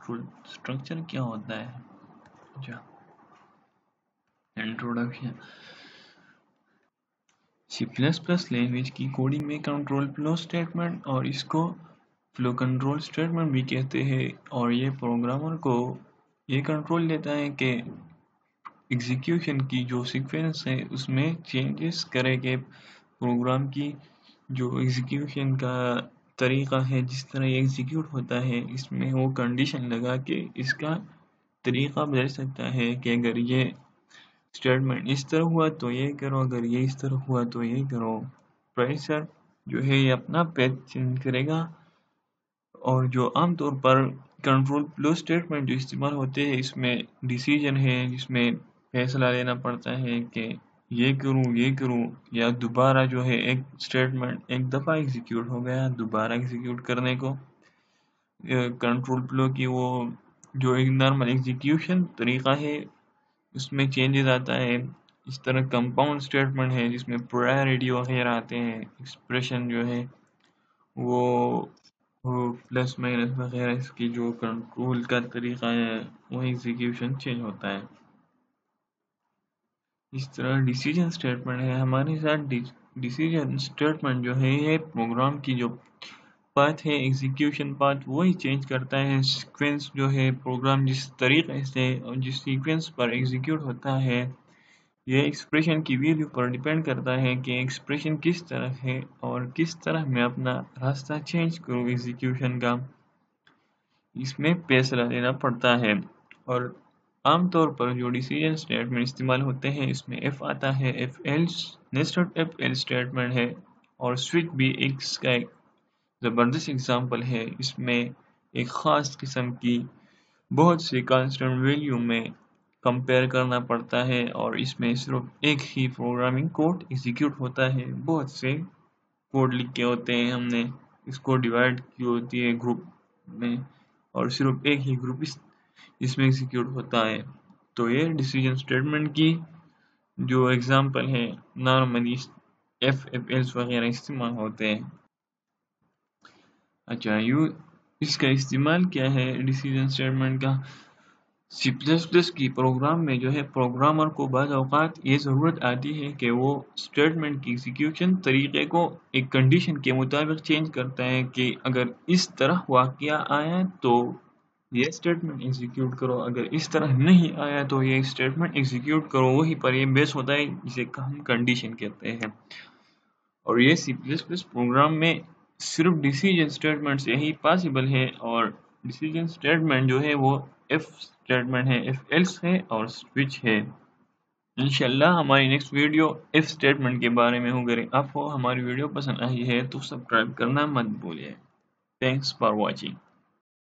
Control structure क्या होता है। अच्छा, इंट्रोडक्शन। C++ लैंग्वेज की कोडिंग में कंट्रोल फ्लो स्टेटमेंट और इसको फ्लो कंट्रोल स्टेटमेंट भी कहते हैं, और ये प्रोग्रामर को ये कंट्रोल देता है कि एग्जीक्यूशन की जो सीक्वेंस है उसमें चेंजेस करे कि प्रोग्राम की जो एग्जीक्यूशन का तरीक़ा है, जिस तरह ये एग्जीक्यूट होता है, इसमें वो कंडीशन लगा के इसका तरीक़ा बदल सकता है कि अगर ये स्टेटमेंट इस तरह हुआ तो ये करो, अगर ये इस तरह हुआ तो ये करो। प्रोसेसर जो है ये अपना पेज चेंज करेगा, और जो आमतौर पर कंट्रोल फ्लो स्टेटमेंट जो इस्तेमाल होते हैं इसमें डिसीजन है, जिसमें फैसला लेना पड़ता है कि ये करूँ, या दोबारा जो है एक स्टेटमेंट एक दफ़ा एग्जीक्यूट हो गया, दोबारा एग्जीक्यूट करने को कंट्रोल फ्लो की वो जो एक नॉर्मल एग्जीक्यूशन तरीक़ा है उसमें चेंजेस आता है। इस तरह कंपाउंड स्टेटमेंट है जिसमें प्रायोरिटी वगैरह आते हैं, एक्सप्रेशन जो है वो प्लस माइनस वगैरह, इसकी जो कंट्रोल का तरीक़ा है वो एग्जीक्यूशन चेंज होता है। इस तरह डिसीजन स्टेटमेंट है हमारे साथ। डिसीजन स्टेटमेंट जो है ये प्रोग्राम की जो पाथ है, एग्जीक्यूशन पाथ, वही चेंज करता है। सीक्वेंस जो है प्रोग्राम जिस तरीके से और जिस सीक्वेंस पर एग्जीक्यूट होता है, ये एक्सप्रेशन की वैल्यू पर डिपेंड करता है कि एक्सप्रेशन किस तरह है और किस तरह मैं अपना रास्ता चेंज करूँ एग्जीक्यूशन का, इसमें फैसला लेना पड़ता है। और आमतौर पर जो डिसीजन स्टेटमेंट इस्तेमाल होते हैं इसमें एफ आता है, if else, nested if else statement है, और स्विच भी इसका एक ज़बरदस्त एग्जाम्पल है। इसमें एक ख़ास किस्म की बहुत सी कांस्टेंट वैल्यू में कंपेयर करना पड़ता है, और इसमें सिर्फ एक ही प्रोग्रामिंग कोड एग्जीक्यूट होता है। बहुत से कोड लिखे होते हैं, हमने इसको डिवाइड की होती है ग्रुप में, और सिर्फ एक ही ग्रुप इसमें एग्जीक्यूट होता है। तो ये डिसीजन स्टेटमेंट की जो एग्जांपल है, नॉर्मली एफ एल्स वगैरह इस्तेमाल होते हैं। अच्छा, इसका इस्तेमाल क्या है डिसीजन स्टेटमेंट का। C++ की प्रोग्राम में जो है प्रोग्रामर को बाज़ औक़ात ये ज़रूरत आती है कि वो स्टेटमेंट की एग्जीक्यूशन तरीक़े को एक कंडीशन के मुताबिक चेंज करता है कि अगर इस तरह वाक़या आया तो ये स्टेटमेंट एग्जीक्यूट करो, अगर इस तरह नहीं आया तो ये स्टेटमेंट एग्जीक्यूट करो। वही पर ये बेस होता है, जिसे हम कंडीशन कहते हैं। और ये C++ प्रोग्राम में सिर्फ डिसीजन स्टेटमेंट से ही पॉसिबल है, और डिसीजन स्टेटमेंट जो है वो एफ स्टेटमेंट है, एफ एल्स है और स्विच है। इंशाल्लाह हमारी नेक्स्ट वीडियो इफ स्टेटमेंट के बारे में होगी। आपको हमारी वीडियो पसंद आई है तो सब्सक्राइब करना मत भूलिए। Thanks for watching.